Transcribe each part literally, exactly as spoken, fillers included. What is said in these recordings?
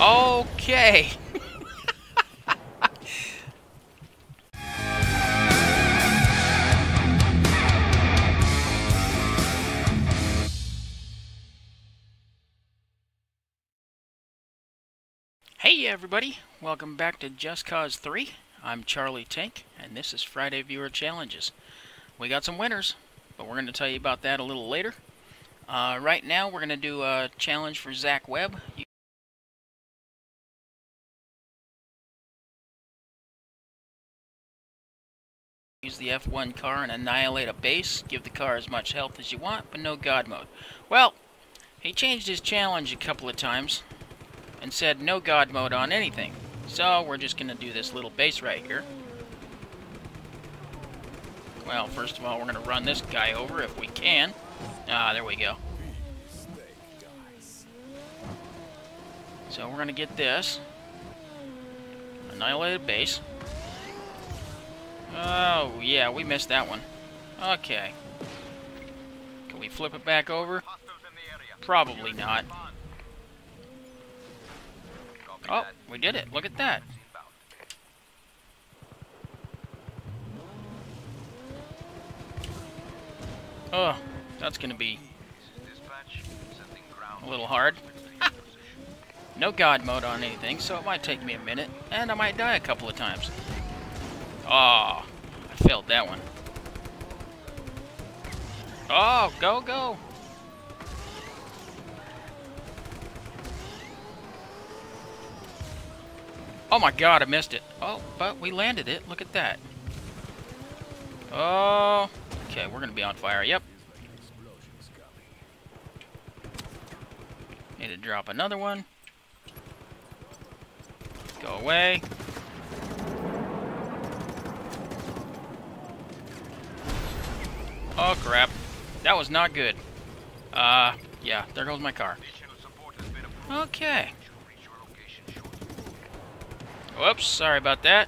Okay. Hey everybody, welcome back to Just Cause three. I'm Charlie Tank, and this is Friday Viewer Challenges. We got some winners, but we're going to tell you about that a little later. Uh, right now, we're going to do a challenge for Zach Webb. Use the F one car and annihilate a base. Give the car as much health as you want, but no God mode. Well, he changed his challenge a couple of times and said no God mode on anything. So we're just going to do this little base right here. Well, first of all, we're going to run this guy over if we can. Ah, there we go. So we're going to get this. Annihilated base. Oh, yeah, we missed that one. Okay. Can we flip it back over? Probably not. Oh, we did it. Look at that. Oh, that's going to be a little hard. No God mode on anything, so it might take me a minute, and I might die a couple of times. Oh, I failed that one. Oh, go, go. Oh my God, I missed it. Oh, but we landed it. Look at that. Oh, okay, we're going to be on fire. Yep. Need to drop another one. Go away. Oh, crap. That was not good. Uh, yeah, there goes my car. Okay. Whoops, sorry about that.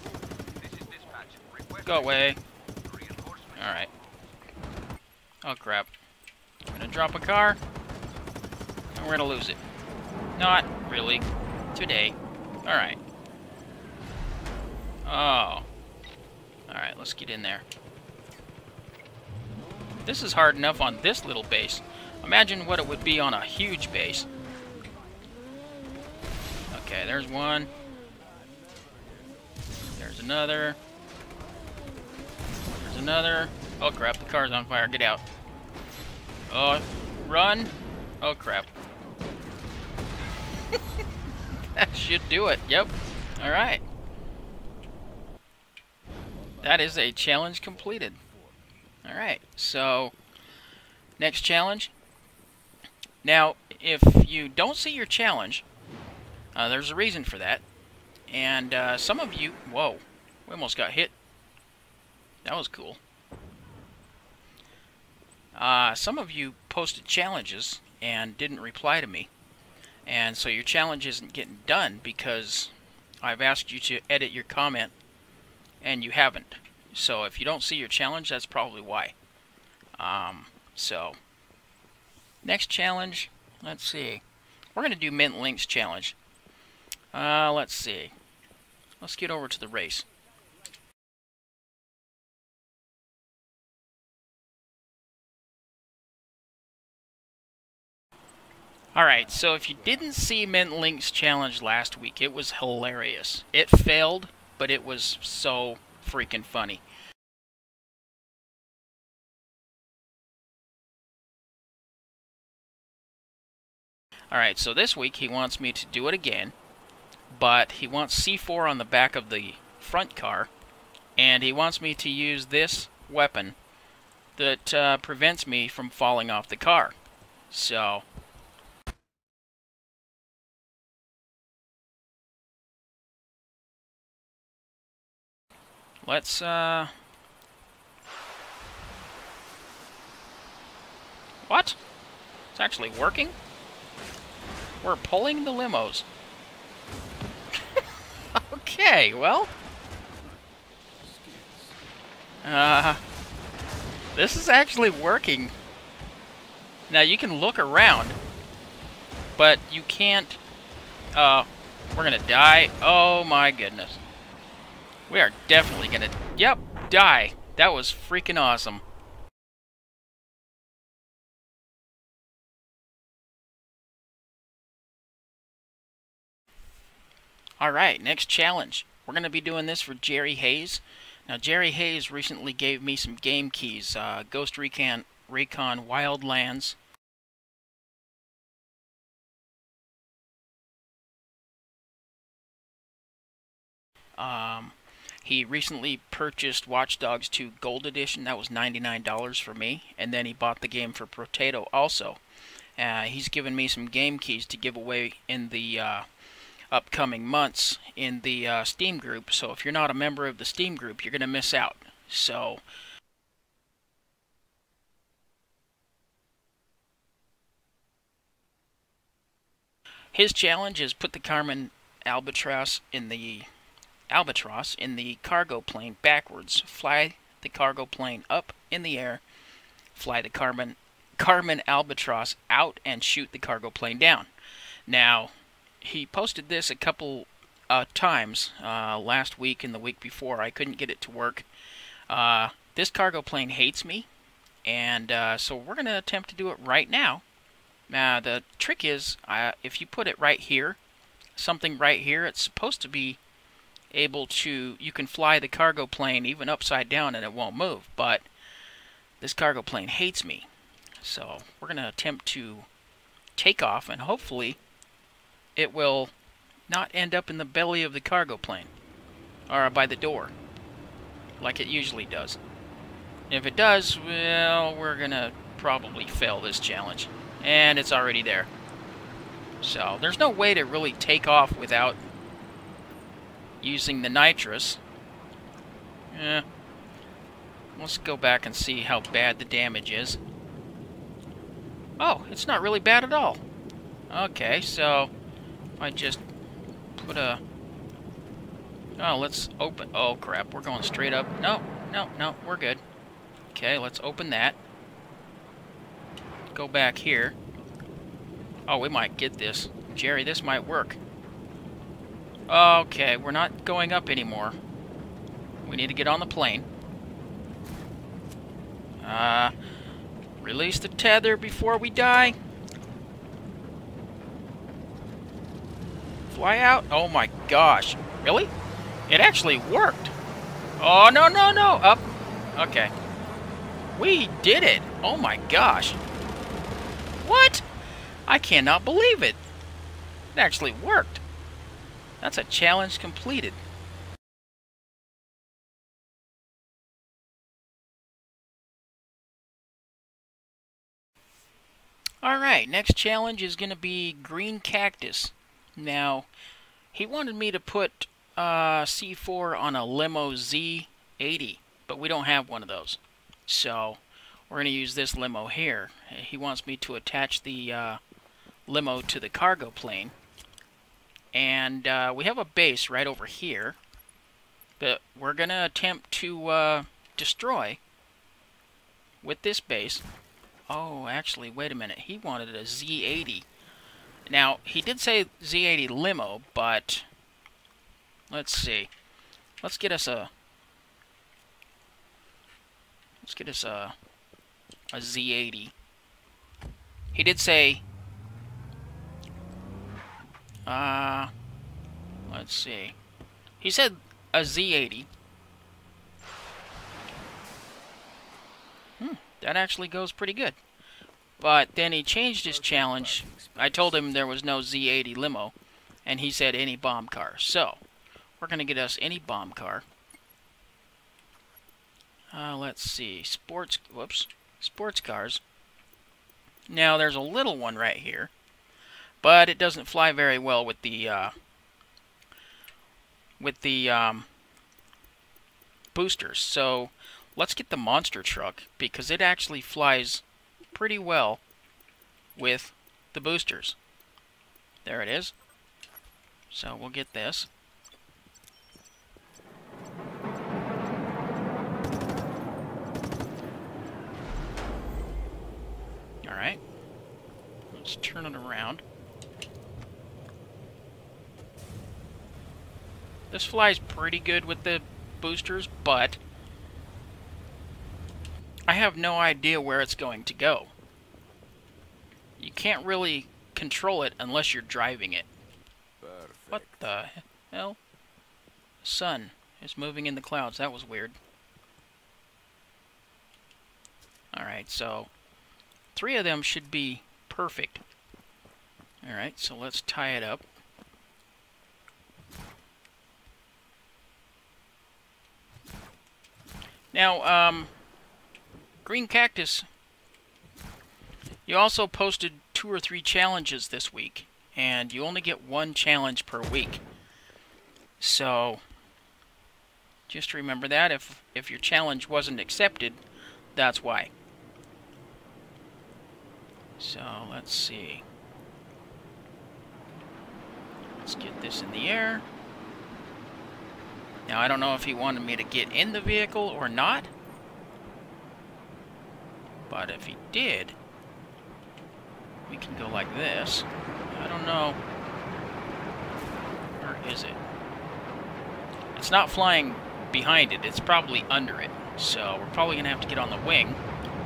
Go away. Alright. Oh, crap. I'm gonna drop a car, and we're gonna lose it. Not really. Today. Alright. Oh. Alright, let's get in there. This is hard enough on this little base. Imagine what it would be on a huge base. Okay, there's one. There's another. There's another. Oh crap, the car's on fire. Get out. Oh, run. Oh crap. That should do it. Yep. Alright. That is a challenge completed. Alright, so next challenge. Now, if you don't see your challenge, uh, there's a reason for that. And uh, some of you... Whoa, we almost got hit. That was cool. Uh, some of you posted challenges and didn't reply to me. And so your challenge isn't getting done because I've asked you to edit your comment and you haven't. So if you don't see your challenge, that's probably why. Um, so, next challenge, let's see. We're going to do Mint Links challenge. Uh, let's see. Let's get over to the race. Alright, so if you didn't see Mint Links challenge last week, it was hilarious. It failed, but it was so freaking funny. Alright, so this week he wants me to do it again, but he wants C four on the back of the front car, and he wants me to use this weapon that uh, prevents me from falling off the car. So... Let's, uh... What? It's actually working? We're pulling the limos. Okay, well... Uh... This is actually working. Now, you can look around, but you can't, uh... We're gonna die. Oh my goodness. We are definitely gonna, yep, die. That was freaking awesome. Alright, next challenge. We're gonna be doing this for Jerry Hayes. Now, Jerry Hayes recently gave me some game keys. Uh, Ghost Recon, Recon Wildlands. Um, he recently purchased Watch Dogs two Gold Edition. That was ninety-nine dollars for me. And then he bought the game for Potato also. Uh, he's given me some game keys to give away in the uh, upcoming months in the uh, Steam group. So if you're not a member of the Steam group, you're going to miss out. So his challenge is put the Carmen Albatross in the Albatross in the cargo plane backwards, fly the cargo plane up in the air, fly the Carmen Carmen Albatross out, and shoot the cargo plane down. Now, he posted this a couple uh, times uh, last week and the week before. I couldn't get it to work. Uh, this cargo plane hates me, and uh, so we're going to attempt to do it right now. Now, the trick is, uh, if you put it right here, something right here, it's supposed to be able to, you can fly the cargo plane even upside down and it won't move, but this cargo plane hates me. So we're going to attempt to take off, and hopefully it will not end up in the belly of the cargo plane, or by the door, like it usually does. If it does, well, we're going to probably fail this challenge, and it's already there. So there's no way to really take off without using the nitrous. Yeah. Let's go back and see how bad the damage is. Oh, it's not really bad at all. Okay, so I just put a... Oh, let's open... Oh, crap, we're going straight up. No, no, no, we're good. Okay, let's open that. Go back here. Oh, we might get this. Jerry, this might work. Okay, we're not going up anymore. We need to get on the plane. Uh, release the tether before we die. Fly out. Oh my gosh. Really? It actually worked. Oh, no, no, no. Up. Okay. We did it. Oh my gosh. What? I cannot believe it. It actually worked. That's a challenge completed. Alright, next challenge is going to be Green Cactus. Now, he wanted me to put uh, C four on a Limo Z eighty, but we don't have one of those. So, we're going to use this limo here. He wants me to attach the uh, limo to the cargo plane. And uh, we have a base right over here that we're going to attempt to uh, destroy with this base. Oh, actually, wait a minute. He wanted a Z eighty. Now, he did say Z eighty limo, but let's see. Let's get us a let's get us a a Z eighty. He did say uh let's see. He said a Z eighty. Hmm, that actually goes pretty good. But then he changed his challenge. I told him there was no Z eighty limo, and he said any bomb car. So, we're going to get us any bomb car. Uh, let's see. Sports, whoops. Sports cars. Now, there's a little one right here, but it doesn't fly very well with the, uh, with the, um, boosters. So, let's get the monster truck, because it actually flies pretty well with the boosters. There it is. So we'll get this. Alright. Let's turn it around. This flies pretty good with the boosters, but I have no idea where it's going to go. You can't really control it unless you're driving it. Perfect. What the hell? The sun is moving in the clouds. That was weird. Alright, so three of them should be perfect. Alright, so let's tie it up. Now, um, Green Cactus, you also posted two or three challenges this week, and you only get one challenge per week. So, just remember that. If, if your challenge wasn't accepted, that's why. So, let's see. Let's get this in the air. Now, I don't know if he wanted me to get in the vehicle or not. But if he did, we can go like this. I don't know. Where is it? It's not flying behind it. It's probably under it. So, we're probably going to have to get on the wing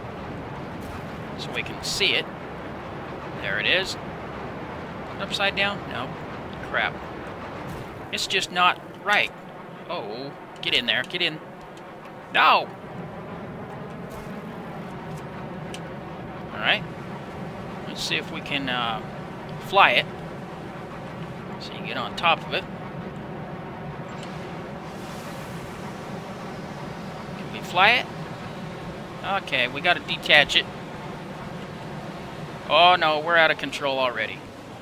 so we can see it. There it is. Upside down? No. Crap. It's just not right. Oh, get in there. Get in. No! Alright. Let's see if we can uh, fly it. So you get on top of it. Can we fly it? Okay, we gotta detach it. Oh no, we're out of control already.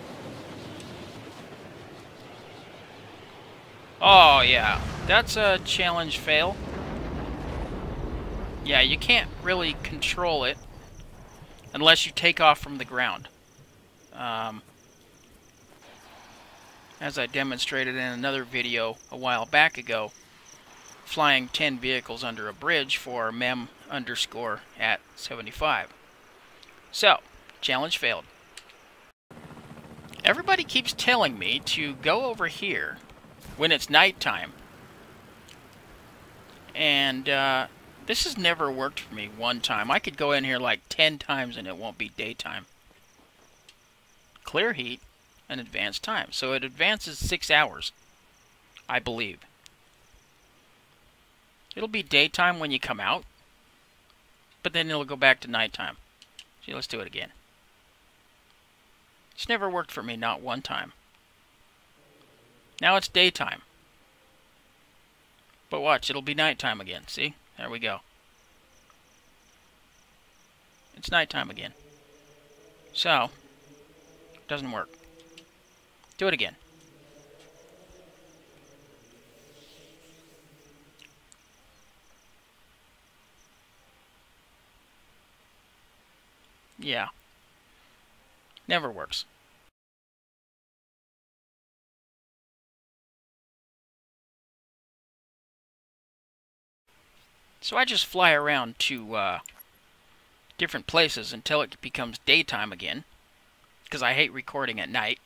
Oh yeah, that's a challenge fail. Yeah, you can't really control it unless you take off from the ground. Um, as I demonstrated in another video a while back ago, flying ten vehicles under a bridge for mem underscore at seventy-five. So, challenge failed. Everybody keeps telling me to go over here when it's nighttime. And uh, this has never worked for me one time. I could go in here like ten times and it won't be daytime. Clear heat and advanced time. So it advances six hours, I believe. It'll be daytime when you come out, but then it'll go back to nighttime. See, let's do it again. It's never worked for me, not one time. Now it's daytime. But watch, it'll be nighttime again. See? There we go. It's nighttime again. So, doesn't work. Do it again. Yeah. Never works. So I just fly around to uh, different places until it becomes daytime again, because I hate recording at night.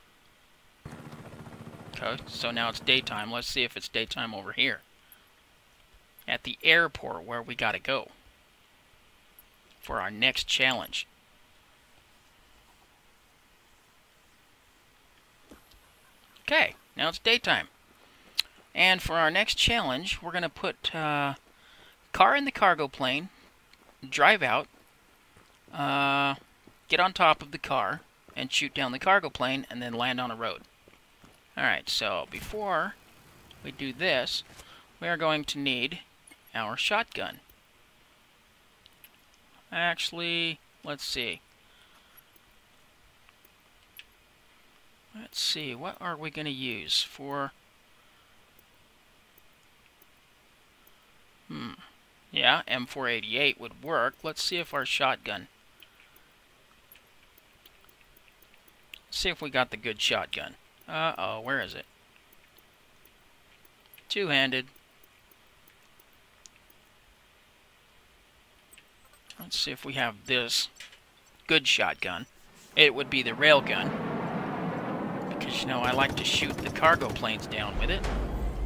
Okay, so now it's daytime. Let's see if it's daytime over here. At the airport where we gotta go for our next challenge. Okay, now it's daytime. And for our next challenge, we're gonna put uh, car in the cargo plane, drive out, uh, get on top of the car, and shoot down the cargo plane, and then land on a road. Alright, so before we do this, we are going to need our shotgun. Actually, let's see. Let's see, what are we going to use for... Hmm. Yeah, M four eighty-eight would work. Let's see if our shotgun... Let's see if we got the good shotgun. Uh-oh, where is it? Two-handed. Let's see if we have this good shotgun. It would be the railgun. Because, you know, I like to shoot the cargo planes down with it.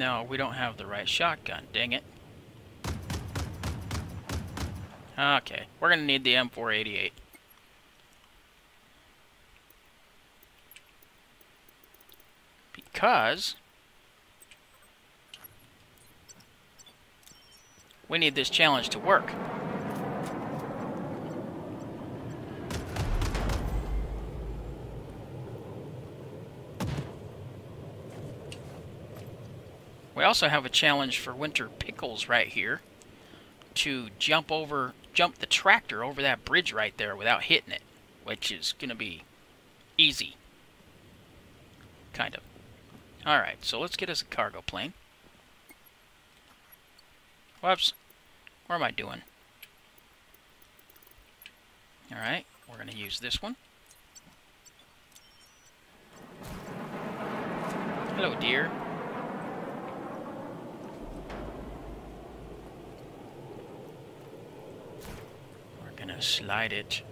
No, we don't have the right shotgun. Dang it. Okay, we're going to need the M four eighty-eight. Because we need this challenge to work. We also have a challenge for Winter Pickles right here to jump over, jump the tractor over that bridge right there without hitting it, which is going to be easy. Kind of. Alright, so let's get us a cargo plane. Whoops. What am I doing? Alright, we're going to use this one. Hello, dear. We're going to slide it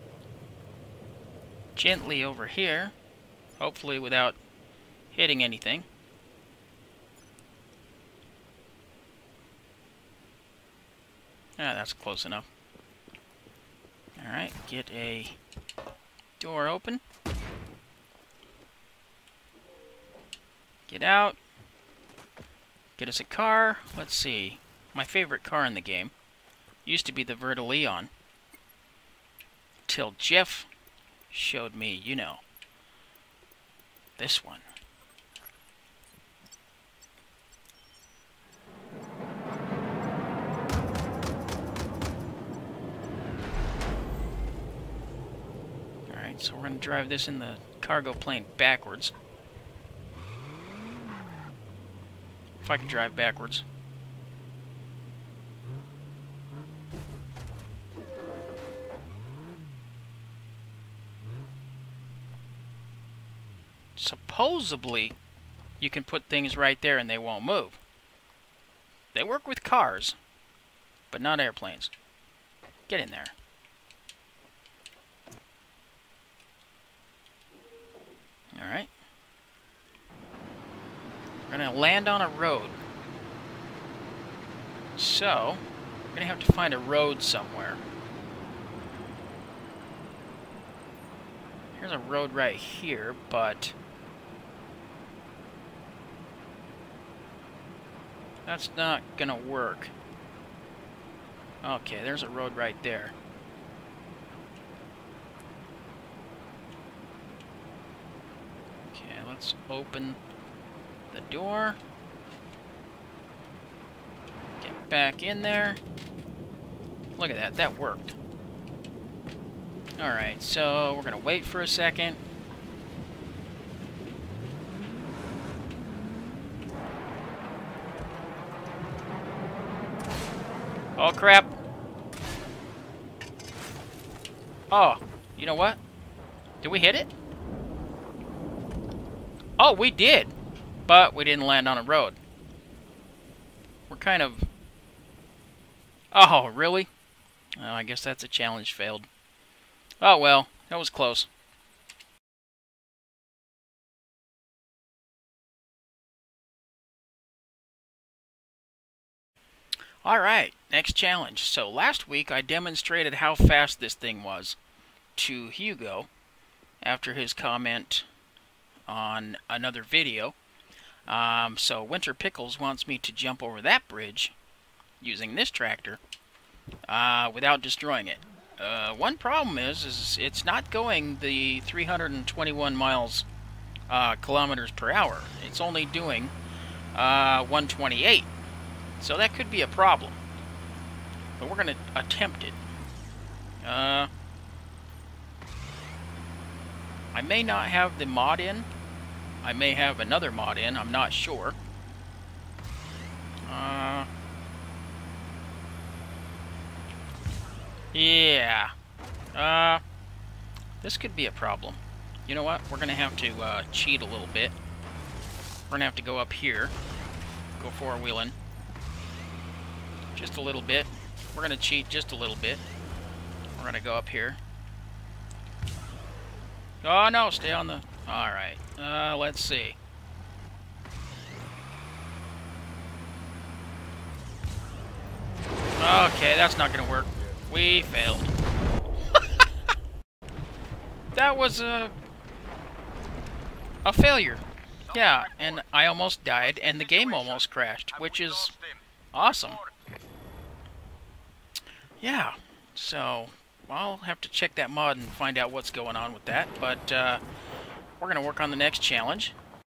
gently over here, hopefully without hitting anything. Ah, that's close enough. Alright, get a door open. Get out. Get us a car. Let's see. My favorite car in the game used to be the Verta Leon. Till Jeff showed me, you know, this one. So we're going to drive this in the cargo plane backwards. If I can drive backwards. Supposedly, you can put things right there and they won't move. They work with cars, but not airplanes. Get in there. Alright. We're going to land on a road. So, we're going to have to find a road somewhere. Here's a road right here, but that's not going to work. Okay, there's a road right there. Let's open the door. Get back in there. Look at that, that worked. Alright, so we're going to wait for a second. Oh, crap. Oh, you know what? Did we hit it? Oh, we did, but we didn't land on a road. We're kind of... Oh, really? Oh, I guess that's a challenge failed. Oh, well, that was close. Alright, next challenge. So last week I demonstrated how fast this thing was to Hugo after his comment on another video. Um, so Winter Pickles wants me to jump over that bridge using this tractor uh, without destroying it. Uh, one problem is, is it's not going the three hundred twenty-one miles uh, kilometers per hour. It's only doing uh, one twenty-eight. So that could be a problem. But we're going to attempt it. Uh, I may not have the mod in. I may have another mod in. I'm not sure. Uh, yeah. Uh, this could be a problem. You know what? We're going to have to uh, cheat a little bit. We're going to have to go up here. Go four-wheeling. Just a little bit. We're going to cheat just a little bit. We're going to go up here. Oh, no, stay on the... Alright. Uh, let's see. Okay, that's not gonna work. We failed. That was a a failure. Yeah, and I almost died, and the game almost crashed, which is awesome. Yeah, so I'll have to check that mod and find out what's going on with that, but uh, we're going to work on the next challenge.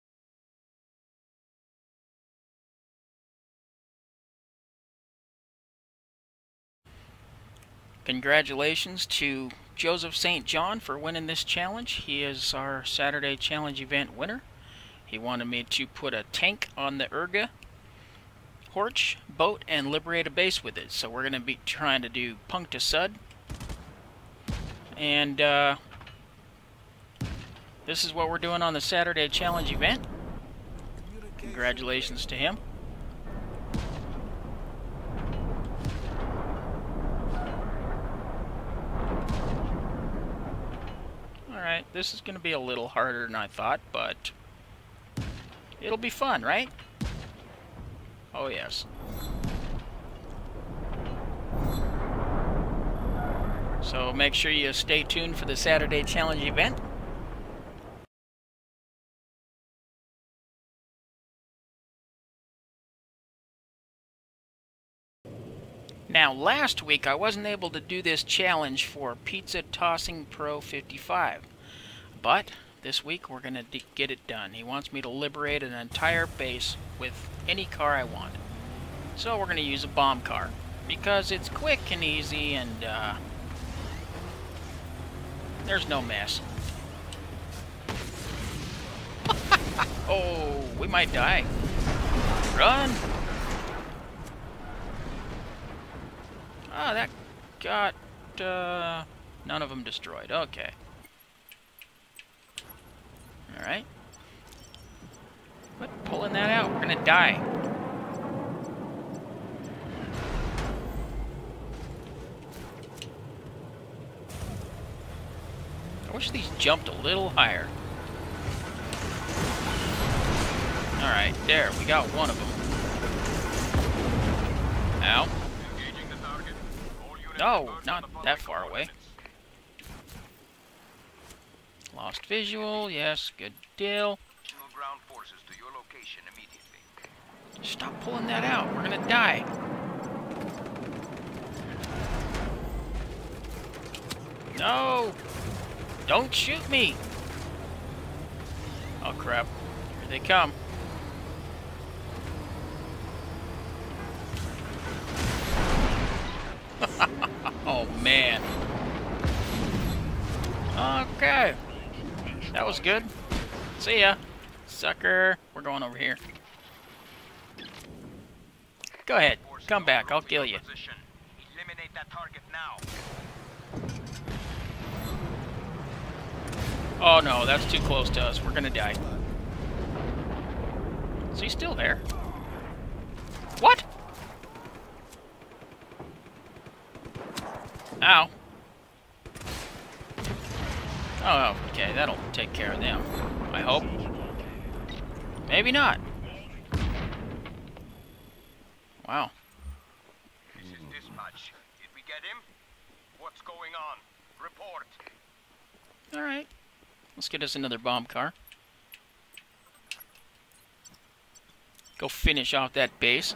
Congratulations to Joseph Saint John for winning this challenge. He is our Saturday challenge event winner. He wanted me to put a tank on the Urga Horch boat and liberate a base with it. So we're going to be trying to do Punk to Sud. And uh, this is what we're doing on the Saturday challenge event. Congratulations to him. Alright, this is going to be a little harder than I thought, but it'll be fun, right? Oh, yes. So make sure you stay tuned for the Saturday challenge event. Now, last week I wasn't able to do this challenge for Pizza Tossing Pro fifty-five, but this week we're going to get it done. He wants me to liberate an entire base with any car I want. So we're going to use a bomb car, because it's quick and easy and uh, there's no mess. Oh, we might die. Run! Ah, that got uh, none of them destroyed. Okay. Alright. Quit pulling that out. We're gonna die. I wish these jumped a little higher. Alright, there. We got one of them. Ow. No, not that far away. Lost visual, yes, good deal. Stop pulling that out, we're gonna die. No! Don't shoot me! Oh crap, here they come. Oh man. Okay. That was good. See ya, sucker. We're going over here. Go ahead. Come back. I'll kill you. Eliminate that target now. Oh no, that's too close to us. We're gonna die. Is he still there? What? Ow. Oh, okay, that'll take care of them. I hope. Maybe not. Wow. This is dispatch. Did we get him? What's going on? Report. Alright. Let's get us another bomb car. Go finish off that base.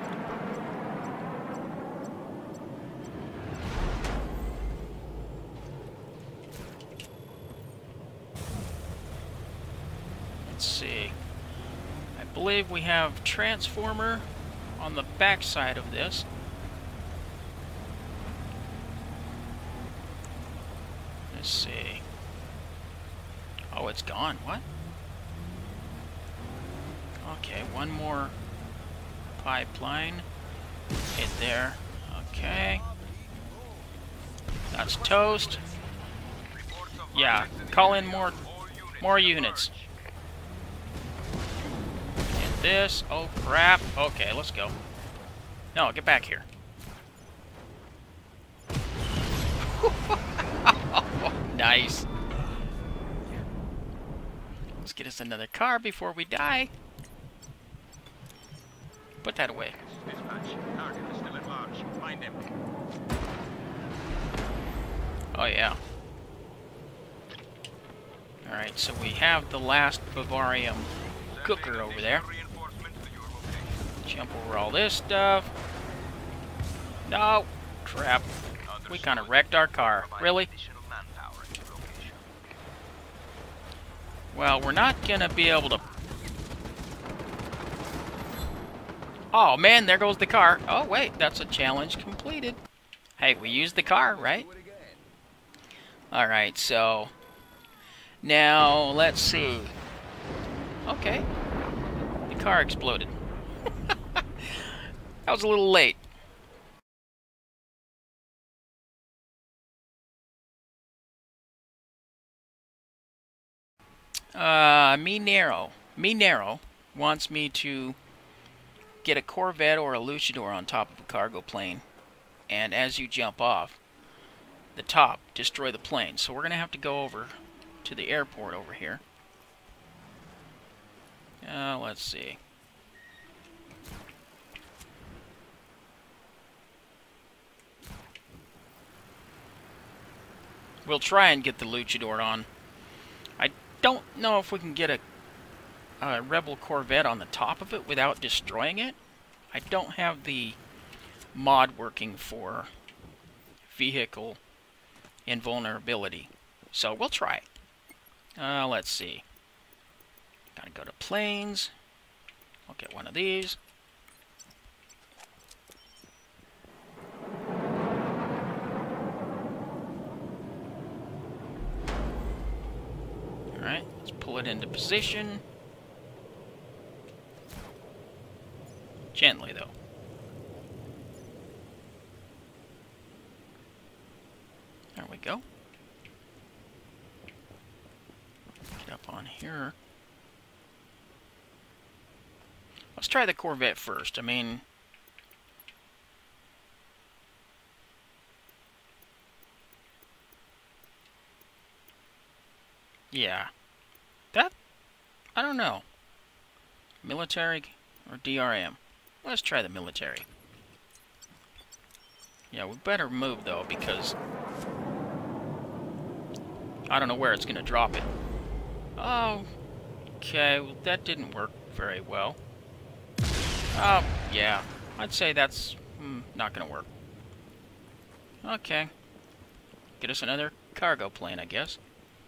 Let's see. I believe we have transformer on the back side of this. Let's see. Oh, it's gone. What? Okay, one more pipeline. Hit there. Okay. That's toast. Yeah, call in more more units. Hit this. Oh crap. Okay, let's go. No, get back here. Nice. Let's get us another car before we die. Put that away. Dispatch. Target is still at large. Find him. Oh yeah. Alright, so we have the last Bavarium cooker over there. Jump over all this stuff. No! Crap. We kind of wrecked our car. Really? Well, we're not going to be able to... Oh, man, there goes the car. Oh, wait, that's a challenge completed. Hey, we used the car, right? Alright, so... Now, let's see. Okay. The car exploded. That was a little late. Uh, Minero. Minero wants me to get a Corvette or a Luchador on top of a cargo plane. And as you jump off the top, destroy the plane. So we're going to have to go over to the airport over here. Uh, let's see. We'll try and get the Luchador on. I don't know if we can get a, a Rebel Corvette on the top of it without destroying it. I don't have the mod working for vehicle invulnerability. So we'll try. Uh, let's see. Gotta go to planes. I'll get one of these. Alright, let's pull it into position. Gently, though. There we go. Get up on here. Let's try the Corvette first. I mean... Yeah. That... I don't know. Military or D R M? Let's try the military. Yeah, we better move, though, because... I don't know where it's going to drop it. Oh, okay. Well, that didn't work very well. Oh, yeah. I'd say that's mm, not going to work. Okay. Get us another cargo plane, I guess.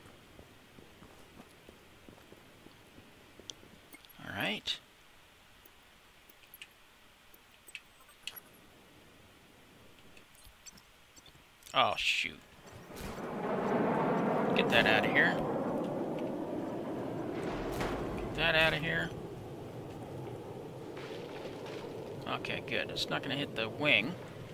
Alright. Oh, shoot. Get that out of here. Get that out of here. Okay, good. It's not going to hit the wing.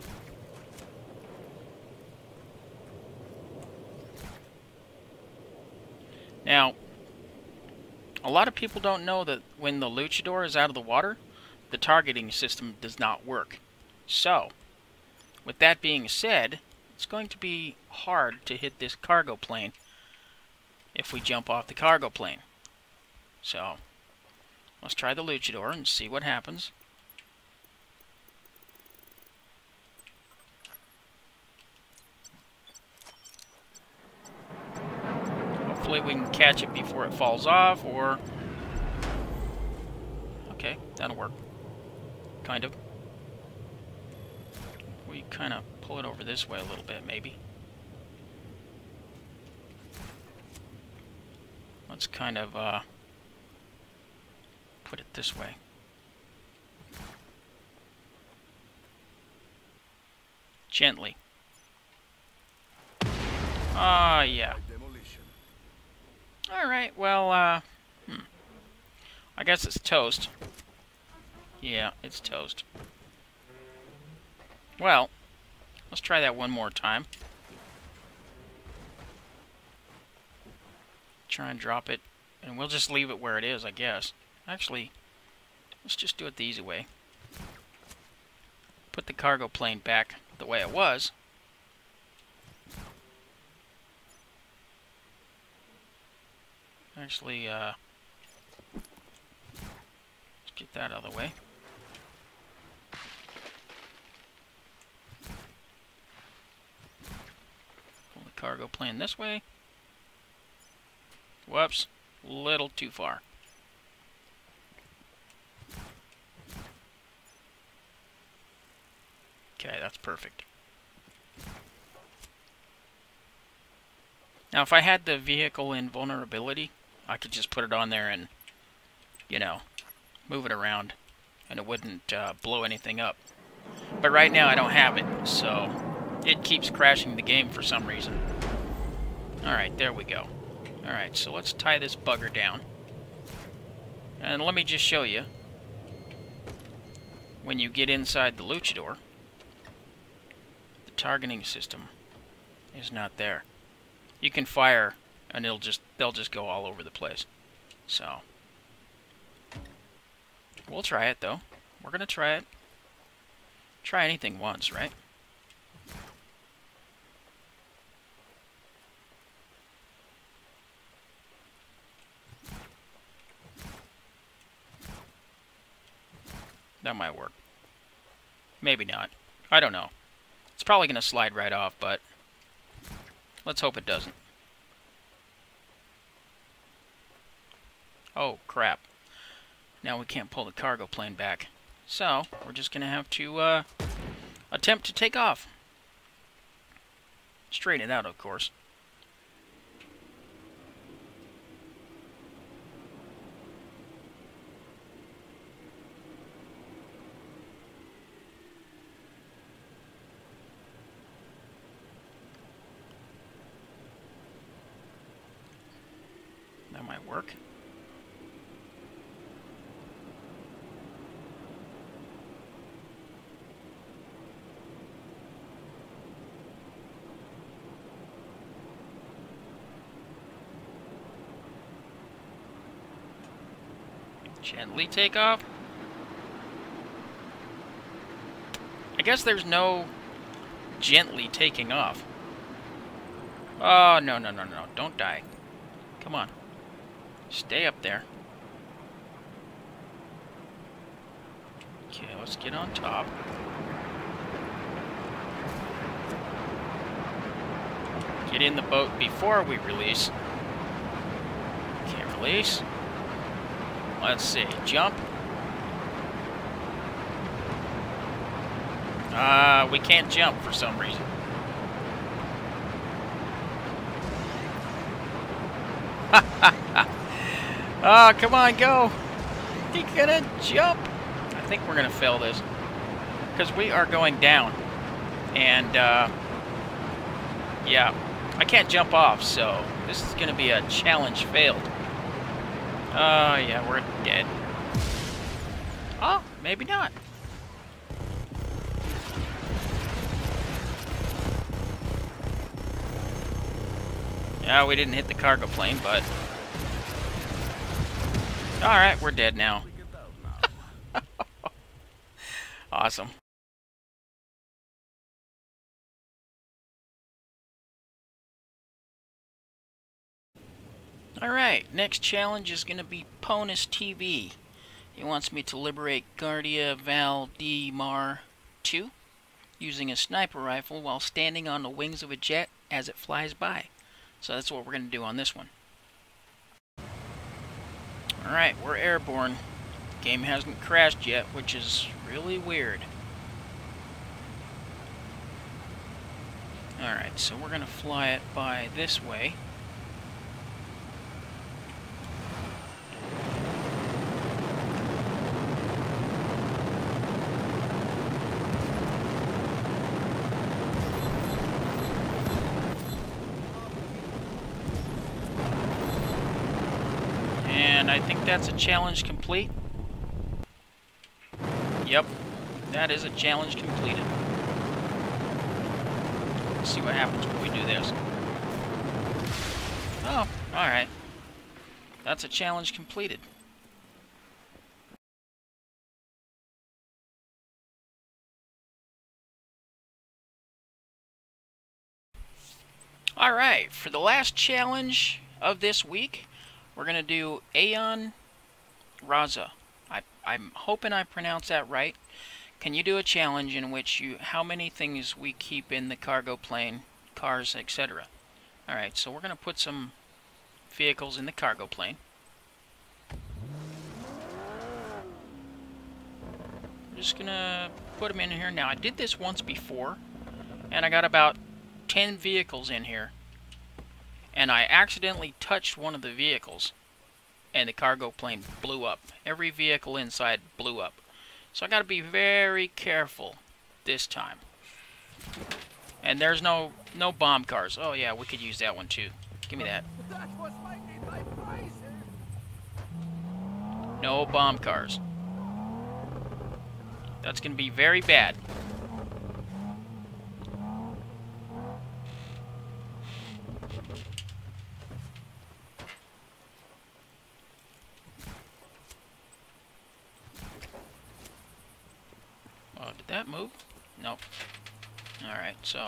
Now, a lot of people don't know that when the Luchador is out of the water, the targeting system does not work. So, with that being said, it's going to be hard to hit this cargo plane if we jump off the cargo plane. So, let's try the Luchador and see what happens. Hopefully we can catch it before it falls off, or... Okay, that'll work. Kind of. We kind of pull it over this way a little bit, maybe. Let's kind of uh, put it this way. Gently. Ah, uh, yeah. Alright, well, uh, hmm. I guess it's toast. Yeah, it's toast. Well, let's try that one more time. Try and drop it, and we'll just leave it where it is, I guess. Actually, let's just do it the easy way. Put the cargo plane back the way it was. Actually, uh, let's get that out of the way. cargo plane this way. Whoops, little too far. Okay, that's perfect. Now, if I had the vehicle invulnerability, I could just put it on there and, you know, move it around, and it wouldn't uh, blow anything up. But right now, I don't have it, so it keeps crashing the game for some reason. Alright, there we go. Alright, so let's tie this bugger down. And let me just show you. When you get inside the luchador, the targeting system is not there. You can fire, and it'll just they'll just go all over the place. So we'll try it, though. We're gonna try it. Try anything once, right? That might work. Maybe not. I don't know. It's probably gonna slide right off, but let's hope it doesn't. Oh, crap. Now we can't pull the cargo plane back. So, we're just going to have to uh, attempt to take off. Straighten it out, of course. That might work. Gently take off. I guess there's no gently taking off. Oh, no, no, no, no. Don't die. Come on. Stay up there. Okay, let's get on top. Get in the boat before we release. Can't release. Let's see. Jump. Uh, we can't jump for some reason. Oh, come on, go. You gonna jump? I think we're gonna fail this. Because we are going down. And, uh, yeah. I can't jump off, so this is gonna be a challenge failed. Oh, yeah, we're dead. Oh, maybe not. Yeah, we didn't hit the cargo plane, but... Alright, we're dead now. Awesome. Alright, next challenge is going to be Ponus T V. He wants me to liberate Guardia Valdemar two using a sniper rifle while standing on the wings of a jet as it flies by. So that's what we're going to do on this one. Alright, we're airborne. Game hasn't crashed yet, which is really weird. Alright, so we're going to fly it by this way. And I think that's a challenge complete. Yep, that is a challenge completed. Let's see what happens when we do this. Oh, alright. That's a challenge completed. Alright, for the last challenge of this week, we're going to do Aeon Raza. I, I'm hoping I pronounced that right. Can you do a challenge in which you, how many things we keep in the cargo plane, cars, et cetera? Alright, so we're going to put some vehicles in the cargo plane. I'm just going to put them in here. Now, I did this once before, and I got about ten vehicles in here. And I accidentally touched one of the vehicles, and the cargo plane blew up. Every vehicle inside blew up. So I got to be very careful this time. And there's no no bomb cars. Oh yeah, we could use that one too. Give me that. No bomb cars. That's going to be very bad. Oh, did that move? Nope. Alright, so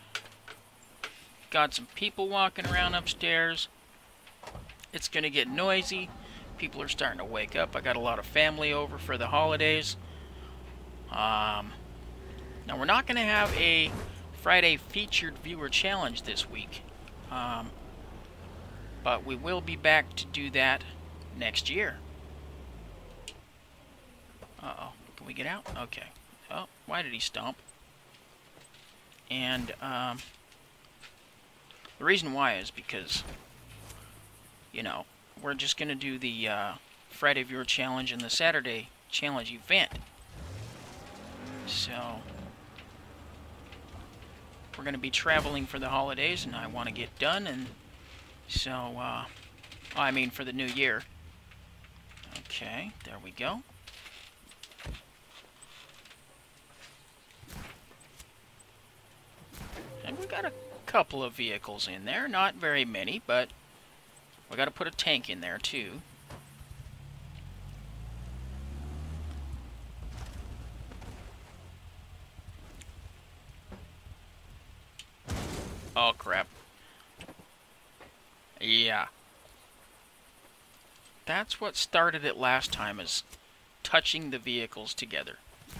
got some people walking around upstairs. It's going to get noisy. People are starting to wake up. I got a lot of family over for the holidays. Um, now, we're not going to have a Friday featured viewer challenge this week. Um, but we will be back to do that next year. Uh-oh. Can we get out? Okay. Oh, why did he stomp? And um, the reason why is because, you know, we're just going to do the uh, Friday Viewer Challenge and the Saturday Challenge event. So, we're going to be traveling for the holidays, and I want to get done, and so, uh, I mean for the new year. Okay, there we go. And we got a couple of vehicles in there, not very many, but we got to put a tank in there too. Oh crap. Yeah. That's what started it last time, is touching the vehicles together.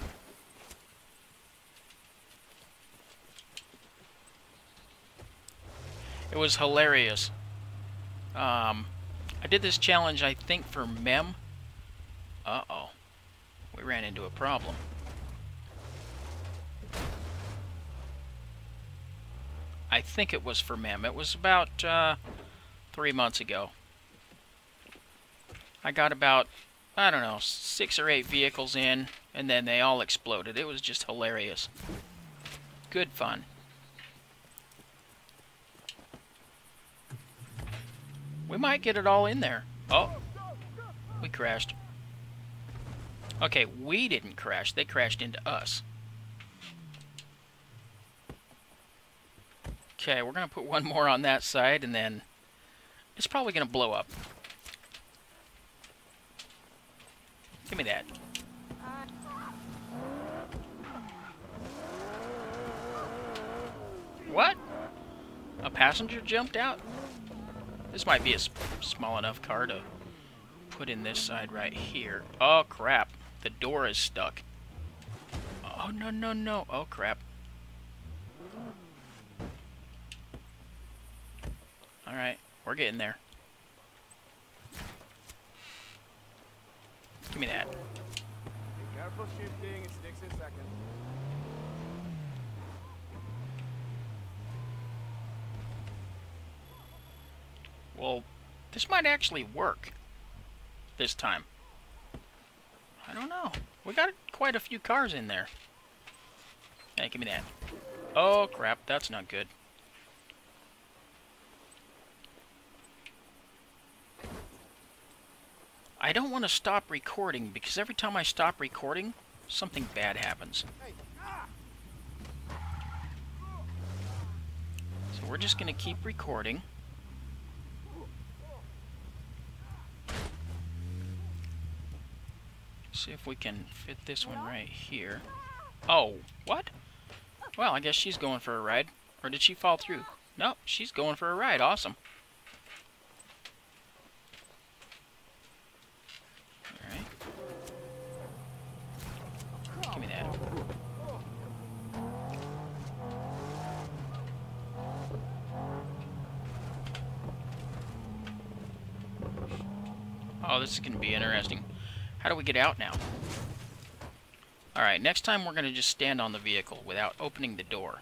It was hilarious. Um, I did this challenge, I think, for Mem. Uh-oh. We ran into a problem. I think it was for Mem. It was about uh, three months ago. I got about, I don't know, six or eight vehicles in, and then they all exploded. It was just hilarious. Good fun. We might get it all in there. Oh, we crashed. Okay, we didn't crash. They crashed into us. Okay, we're going to put one more on that side, and then it's probably going to blow up. Give me that. What? A passenger jumped out? This might be a small enough car to put in this side right here. Oh, crap. The door is stuck. Oh, no, no, no. Oh, crap. Alright, we're getting there. Give me that. Be careful shifting, it sticks in second. Well, this might actually work this time. I don't know. We got quite a few cars in there. Hey, give me that. Oh, crap. That's not good. I don't want to stop recording, because every time I stop recording, something bad happens. So we're just going to keep recording. See if we can fit this one right here. Oh, what? Well, I guess she's going for a ride. Or did she fall through? Nope, she's going for a ride. Awesome. Alright. Give me that. Oh, this is going to be interesting. How do we get out now? Alright, next time we're going to just stand on the vehicle without opening the door.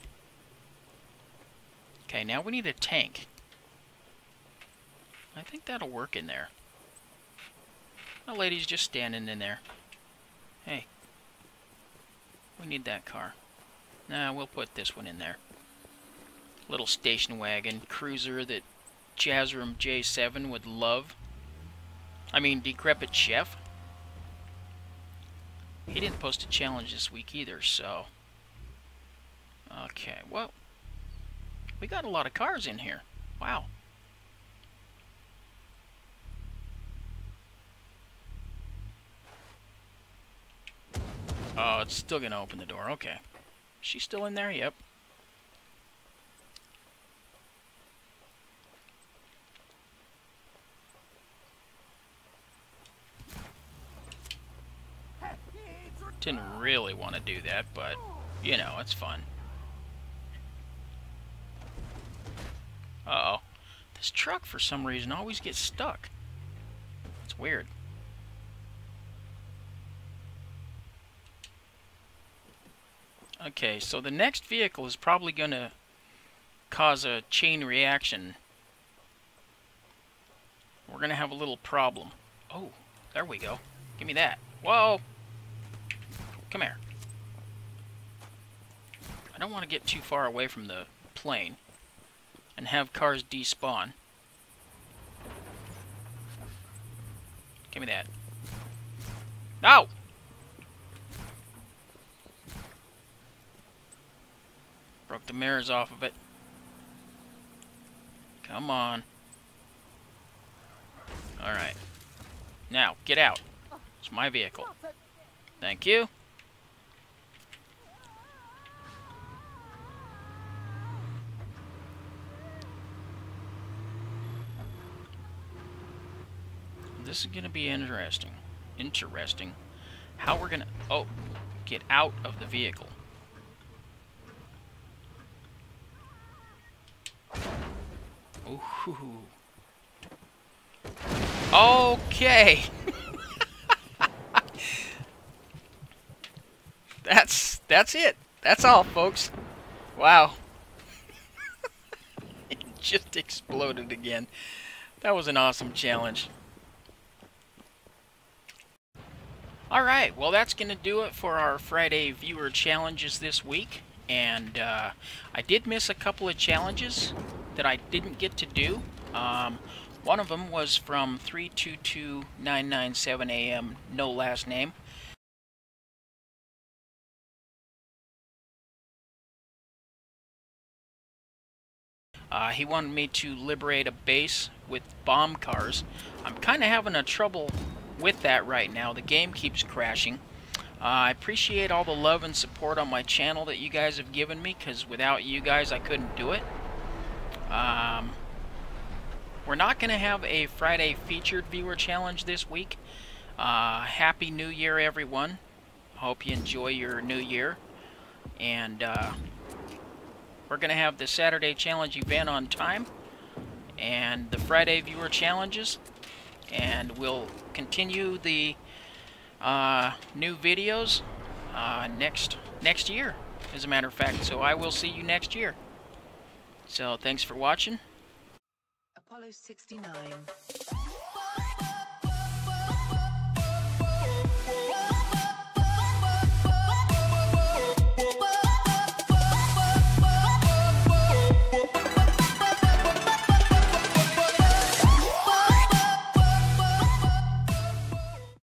Okay, now we need a tank. I think that'll work in there. The lady's just standing in there. Hey. We need that car. Nah, we'll put this one in there. Little station wagon cruiser that Jazram J seven would love. I mean, Decrepit Chef. He didn't post a challenge this week either, so... Okay, well... We got a lot of cars in here. Wow. Oh, it's still gonna open the door. Okay. She's still in there? Yep. Didn't really want to do that, but, you know, it's fun. Uh-oh. This truck, for some reason, always gets stuck. It's weird. Okay, so the next vehicle is probably going to cause a chain reaction. We're going to have a little problem. Oh, there we go. Give me that. Whoa! Come here. I don't want to get too far away from the plane and have cars despawn. Give me that. No! Broke the mirrors off of it. Come on. Alright. Now, get out. It's my vehicle. Thank you. This is going to be interesting. Interesting. How we're going to... Oh, get out of the vehicle. Ooh. Okay. that's that's it. That's all, folks. Wow. It just exploded again. That was an awesome challenge. Alright, well that's going to do it for our Friday viewer challenges this week. And uh, I did miss a couple of challenges that I didn't get to do. Um, one of them was from three two two nine nine seven A M, no last name. Uh, he wanted me to liberate a base with bomb cars. I'm kind of having a trouble with that right now. The game keeps crashing. Uh, I appreciate all the love and support on my channel that you guys have given me, because without you guys I couldn't do it. Um, we're not going to have a Friday featured viewer challenge this week. Uh, Happy New Year, everyone. Hope you enjoy your new year. And uh, we're going to have the Saturday challenge event on time, and the Friday viewer challenges, and we'll continue the uh, new videos uh, next next year, as a matter of fact. So I will see you next year. So thanks for watching. Apollo sixty-nine.